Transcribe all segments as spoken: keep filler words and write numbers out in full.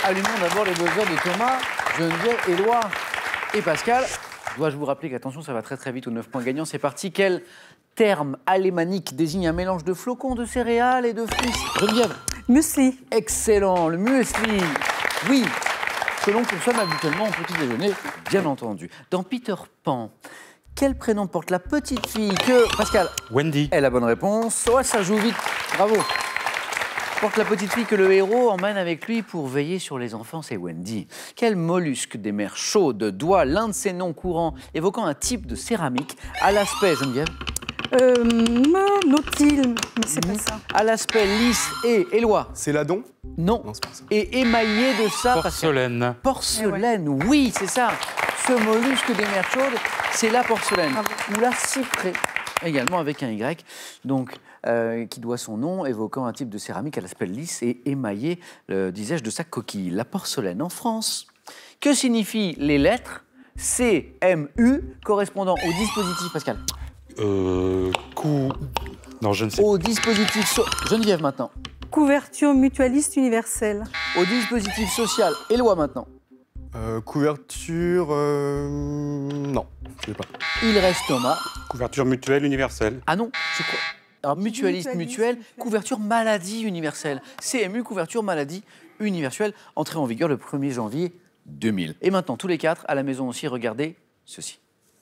allumons d'abord les buzzers de Thomas, Geneviève, Éloi et Pascal. Dois-je vous rappeler qu'attention, ça va très très vite aux neuf points gagnants. C'est parti. Quel terme alémanique désigne un mélange de flocons de céréales et de fruits? Geneviève. Muesli. Excellent, le muesli. Oui, que l'on consomme habituellement au petit déjeuner, bien entendu. Dans Peter Pan, quel prénom porte la petite fille que... Pascal. Wendy. Est la bonne réponse. Ouais, ça joue vite. Bravo. Porte la petite fille que le héros emmène avec lui pour veiller sur les enfants, c'est Wendy. Quel mollusque des mers chaudes doit l'un de ses noms courants évoquant un type de céramique à l'aspect, Geneviève? Euh, nautile, mais c'est pas ça. À l'aspect lisse et Éloi? C'est l'adon? Non. Non, c'est pas ça. Et émaillé de ça. Porcelaine. Porcelaine, oui, c'est ça. Ce mollusque des mers chaudes, c'est la porcelaine. Bravo. Ou la cyprès, également avec un Y. Donc, euh, qui doit son nom évoquant un type de céramique à l'aspect lisse et émaillé, euh, disais-je, de sa coquille. La porcelaine en France. Que signifient les lettres C, M, U correspondant au dispositif, Pascal? Euh. Coup. Non, je ne sais pas. Au dispositif... So Geneviève maintenant. Couverture mutualiste universelle. Au dispositif social. Éloi maintenant. Euh, couverture... euh, Non, je sais pas. Il reste Thomas. Couverture mutuelle universelle. Ah non, c'est quoi? Alors, mutualiste, Mutualiste, mutuelle, mutuelle. couverture maladie universelle. C M U, couverture maladie universelle, entrée en vigueur le premier janvier deux mille. Et maintenant, tous les quatre, à la maison aussi, regardez ceci.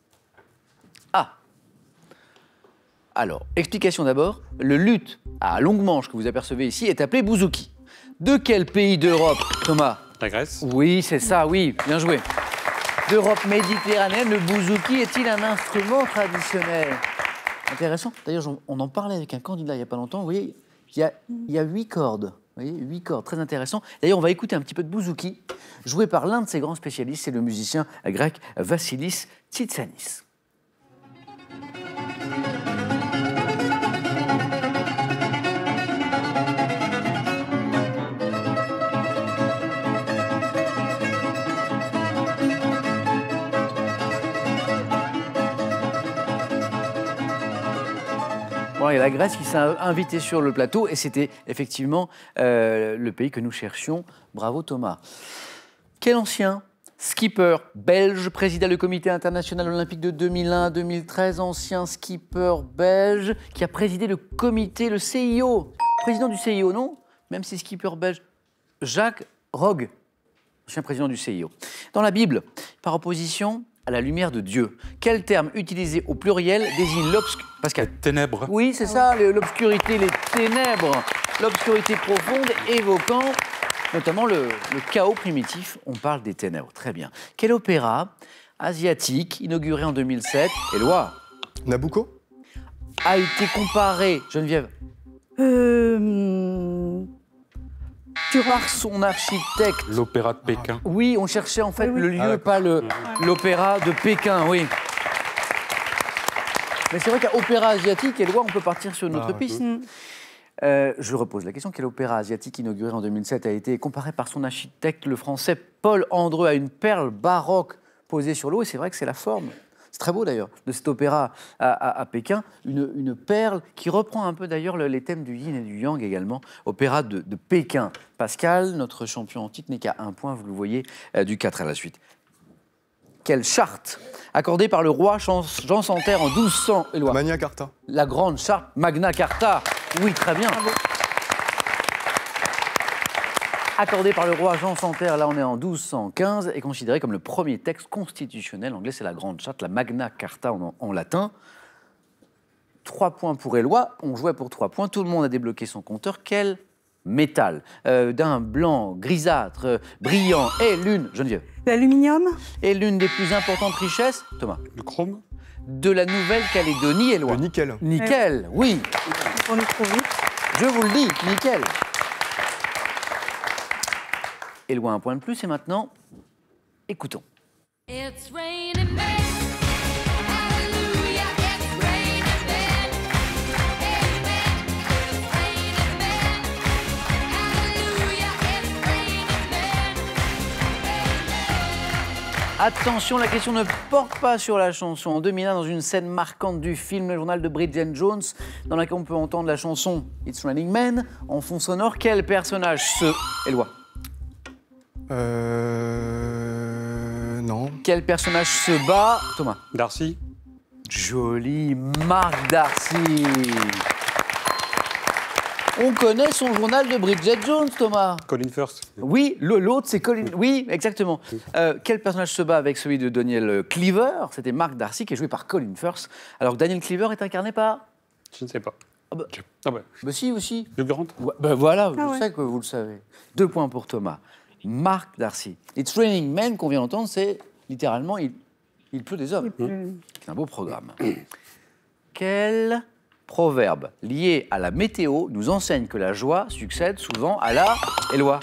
Ah. Alors, explication d'abord. Le luth à longue manche que vous apercevez ici est appelé bouzouki. De quel pays d'Europe, Thomas? La Grèce. Oui, c'est ça, oui, bien joué. D'Europe méditerranéenne, le bouzouki est-il un instrument traditionnel? Intéressant. D'ailleurs, on en parlait avec un candidat il n'y a pas longtemps. Vous voyez, il y a, il y a huit cordes. Vous voyez, huit cordes, très intéressant. D'ailleurs, on va écouter un petit peu de bouzouki, joué par l'un de ses grands spécialistes, c'est le musicien grec Vassilis Tsitsanis. Bon, il y a la Grèce qui s'est invitée sur le plateau et c'était effectivement euh, le pays que nous cherchions. Bravo Thomas. Quel ancien skipper belge présida le comité international olympique de deux mille un à deux mille treize, ancien skipper belge qui a présidé le comité, le C I O, président du C I O, non? Même si skipper belge, Jacques Rogge, ancien président du C I O. Dans la Bible, par opposition à la lumière de Dieu, quel terme utilisé au pluriel désigne l'obscurité? Pascal. Ténèbres. Oui, c'est ça, l'obscurité, les ténèbres, l'obscurité profonde évoquant notamment le, le chaos primitif. On parle des ténèbres, très bien. Quel opéra asiatique, inauguré en deux mille sept, Éloi, Nabucco? a été comparé, Geneviève, Euh... par son architecte? L'opéra de Pékin. Oui, on cherchait en fait Oui, oui. le lieu, Ah, pas le- l'opéra de Pékin, oui. Mais c'est vrai qu'à opéra asiatique, Éloi, on peut partir sur notre Ah, ouais. piste. Mm. Euh, je repose la question. Quel opéra asiatique inauguré en deux mille sept a été comparé par son architecte, le français Paul Andreu, à une perle baroque posée sur l'eau? Et c'est vrai que c'est la forme. C'est très beau d'ailleurs, de cet opéra à, à- à Pékin. Une, une perle qui reprend un peu d'ailleurs le- les thèmes du yin et du yang également. Opéra de, de Pékin. Pascal, notre champion en titre, n'est qu'à un point, vous le voyez, euh, du quatre à la suite. Quelle charte accordée par le roi Jean Jean Santerre en douze cents, Éloi? Magna Carta. La grande charte Magna Carta. Oui, très bien. Accordée par le roi Jean Santerre, là on est en douze cent quinze, est considérée comme le premier texte constitutionnel anglais, c'est la grande charte, la Magna Carta en, en latin. Trois points pour Éloi, on jouait pour trois points, tout le monde a débloqué son compteur. Quel métal euh, d'un blanc grisâtre, euh, brillant, est l'une, Geneviève, L'aluminium. est l'une des plus importantes richesses, Thomas, Le chrome. de la Nouvelle-Calédonie, Éloi. Le nickel. Nickel, oui, On est trop vite. je vous le dis, nickel. Éloi, un point de plus, et maintenant, écoutons. It's raining men. Hallelujah, it's raining men. Amen. It's raining men. Hallelujah, it's raining men. Amen. Attention, la question ne porte pas sur la chanson. En deux mille un, dans une scène marquante du film Le Journal de Bridget Jones, dans laquelle on peut entendre la chanson It's Raining Men, en fond sonore, quel personnage se... Éloi. Euh... Non. Quel personnage se bat? Thomas. Darcy. Joli, Marc Darcy. On connaît son journal de Bridget Jones, Thomas. Colin Firth. Oui, le- l'autre, c'est Colin. Oui, exactement. Euh, quel personnage se bat avec celui de Daniel Cleaver? C'était Marc Darcy, qui est joué par Colin Firth. Alors que Daniel Cleaver est incarné par... Je ne sais pas. Ah bah, Ah ouais. bah si, aussi. Hugh Grant. Ouais, ben voilà, je Ah ouais. sais que vous le savez. Deux points pour Thomas. Marc Darcy. It's Raining Men qu'on vient d'entendre, c'est littéralement il, il pleut des hommes. C'est un beau programme. Quel proverbe lié à la météo nous enseigne que la joie succède souvent à la Éloi?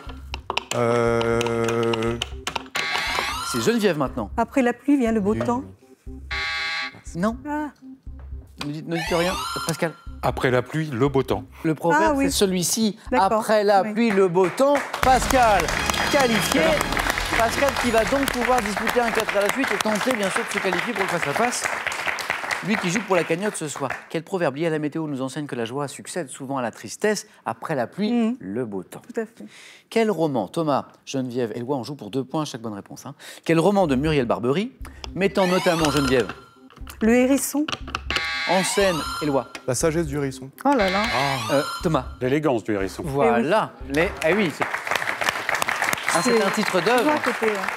Euh... C'est Geneviève maintenant. Après la pluie vient le beau temps. Non, Ah, ne dites, ne dites rien. Pascal. Après la pluie, le beau temps. Le proverbe, Ah oui. c'est celui-ci. D'accord, Après la oui. pluie, le beau temps. Pascal, qualifié. Pascal qui va donc pouvoir disputer un quatre à la suite et tenter bien sûr de se qualifier pour le face-à-face. Lui qui joue pour la cagnotte ce soir. Quel proverbe lié à la météo nous enseigne que la joie succède souvent à la tristesse? Après la pluie, Mhm. le beau temps. tout à fait. Quel roman, Thomas, Geneviève, Éloi, on joue pour deux points à chaque bonne réponse. hein. Quel roman de Muriel Barbery, mettant notamment Geneviève Le hérisson. en scène, Éloi, La sagesse du hérisson. Oh là là. euh, Thomas. L'élégance du hérisson. Voilà. Les... Eh oui, c'est ah, c'est un titre Toujours d'œuvre. à côté. hein.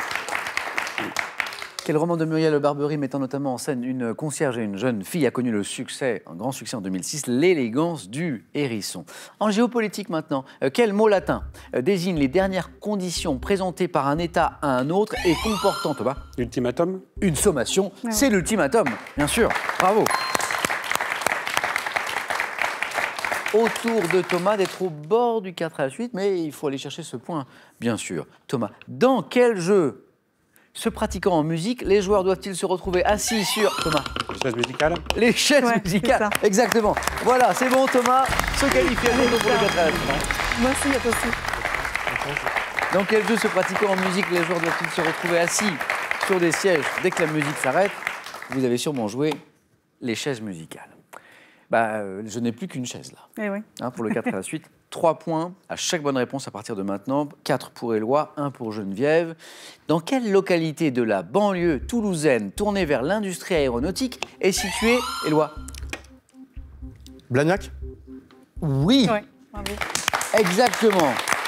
Quel roman de Muriel Barbery mettant notamment en scène une concierge et une jeune fille a connu le succès, un grand succès en deux mille six, l'élégance du hérisson. En géopolitique maintenant, euh, quel mot latin euh, désigne les dernières conditions présentées par un État à un autre et comportant, Thomas, Ultimatum. une sommation? Ouais. C'est l'ultimatum, bien sûr. Bravo. Au tour de Thomas d'être au bord du quatre à la suite, mais il faut aller chercher ce point, bien sûr. Thomas, dans quel jeu se pratiquant en musique, les joueurs doivent-ils se retrouver assis sur, Thomas, Les chaises musicales. les chaises Ouais, musicales? c'est Exactement. Voilà, c'est bon, Thomas. Se qualifie à nouveau pour le quatre à la suite. Moi aussi, il y a aussi. Dans quel jeu se pratiquant en musique, les joueurs doivent-ils se retrouver assis sur des sièges dès que la musique s'arrête? Vous avez sûrement joué les chaises musicales. Bah, euh, je n'ai plus qu'une chaise là. Eh oui. Hein, pour le quatre à la suite. trois points à chaque bonne réponse à partir de maintenant. quatre pour Éloi, un pour Geneviève. Dans quelle localité de la banlieue toulousaine tournée vers l'industrie aéronautique est située Éloi? Blagnac. Oui, Ouais. Bravo. exactement.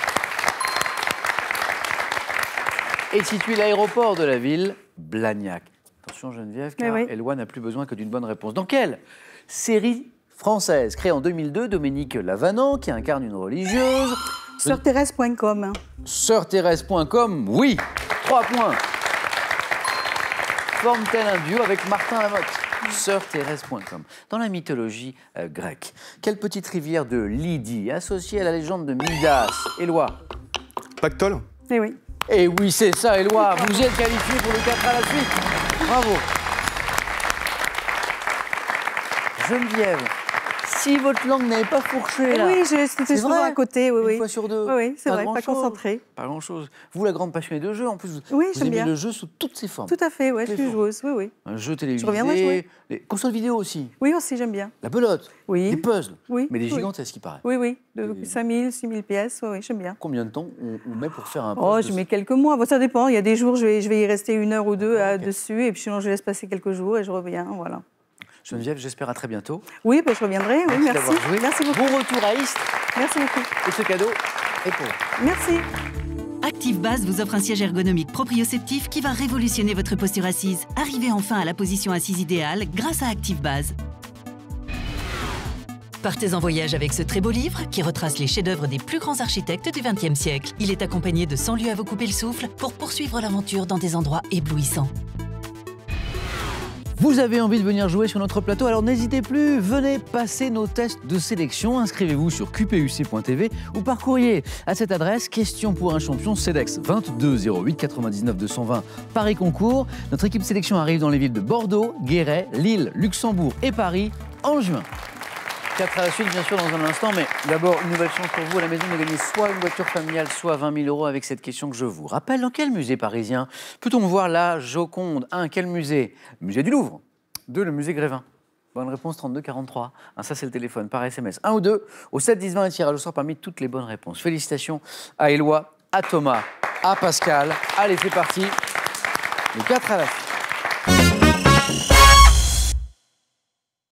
Est situé l'aéroport de la ville, Blagnac. Attention Geneviève, car Mais oui. Éloi n'a plus besoin que d'une bonne réponse. Dans quelle série française créée en deux mille deux, Dominique Lavanant, qui incarne une religieuse, Sœur Thérèse point com. hein. sœur thérèse point com, oui, trois points. Forme-t-elle un duo avec Martin Lamotte? sœur thérèse point com. Dans la mythologie euh, grecque, quelle petite rivière de Lydie, associée à la légende de Midas, Éloi? Pactole. Eh oui. Eh oui, c'est ça, Éloi, vous êtes qualifié pour le quatre à la suite. Bravo. Geneviève, si votre langue n'avait pas fourché, Eh là, oui, je- c'était c'est souvent vrai, à côté, oui, une oui. fois sur deux, Oui, oui, c'est vrai, pas grand-chose. concentrée. Pas grand-chose. Vous, la grande passionnée de jeu, en plus, vous, Oui, vous j'aime aimez bien. le jeu sous toutes ses formes. Tout à fait, ouais, je Les suis formes. joueuse, oui, oui. Un jeu télévisé, reviendrai jouer. les consoles vidéo aussi, Oui, aussi, j'aime bien. la belote, Oui. des puzzles, Oui, mais des oui. gigantesques, il paraît. Oui, oui, de Et- cinq mille, six mille pièces, oui, oui, j'aime bien. Combien de temps on, on met pour faire un Oh, puzzle je de- mets quelques mois. Bon, ça dépend. Il y a des jours, je vais, je vais y rester une heure ou deux D'accord, euh, ok. dessus, et puis sinon, je laisse passer quelques jours et je reviens. Voilà. Geneviève, j'espère à très bientôt. Oui, ben, je reviendrai. Oui, merci. d'avoir joué. Merci beaucoup. Bon retour à Istres, Merci beaucoup. et ce cadeau est pour vous. Merci. Active Base vous offre un siège ergonomique proprioceptif qui va révolutionner votre posture assise. Arrivez enfin à la position assise idéale grâce à Active Base. Partez en voyage avec ce très beau livre qui retrace les chefs-d'œuvre des plus grands architectes du vingtième siècle. Il est accompagné de cent lieux à vous couper le souffle pour poursuivre l'aventure dans des endroits éblouissants. Vous avez envie de venir jouer sur notre plateau, alors n'hésitez plus, venez passer nos tests de sélection. Inscrivez-vous sur q p u c point t v ou par courrier à cette adresse, question pour un champion, CEDEX vingt-deux zéro huit quatre-vingt-dix-neuf deux cent vingt, Paris Concours. Notre équipe sélection arrive dans les villes de Bordeaux, Guéret, Lille, Luxembourg et Paris en juin. quatre à la suite, bien sûr, dans un instant, mais d'abord, une nouvelle chance pour vous à la maison de gagner soit une voiture familiale, soit vingt mille euros avec cette question que je vous rappelle. Dans quel musée parisien peut-on voir la Joconde? un. Quel musée? Musée du Louvre. deux. Le musée Grévin. Bonne réponse, trente-deux quarante-trois. Un, ça, c'est le téléphone, par S M S. un ou deux, au sept dix vingt, un tirage au sort parmi toutes les bonnes réponses. Félicitations à Éloi, à Thomas, à Pascal. Allez, c'est parti. Le quatre à la suite.